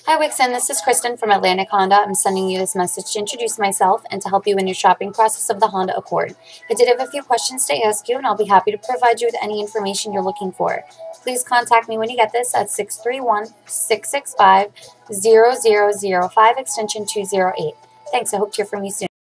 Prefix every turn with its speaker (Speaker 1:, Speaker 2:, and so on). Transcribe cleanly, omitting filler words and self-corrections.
Speaker 1: Hi Wixen, this is Kristen from Atlantic Honda. I'm sending you this message to introduce myself and to help you in your shopping process of the Honda Accord. I did have a few questions to ask you, and I'll be happy to provide you with any information you're looking for. Please contact me when you get this at 631-665-0005, extension 208. Thanks, I hope to hear from you soon.